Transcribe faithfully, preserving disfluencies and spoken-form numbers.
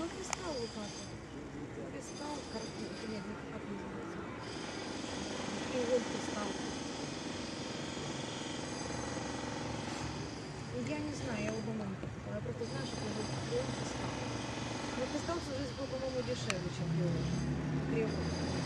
Ну, кристалл лопата. Кристалл, картин, нет, не как называется. Треугольный кристалл. Я не знаю, я его маму покупала. Я просто знаю, что это треугольный кристалл. Но кристалл, по-моему, дешевле, чем треугольный. Треугольный.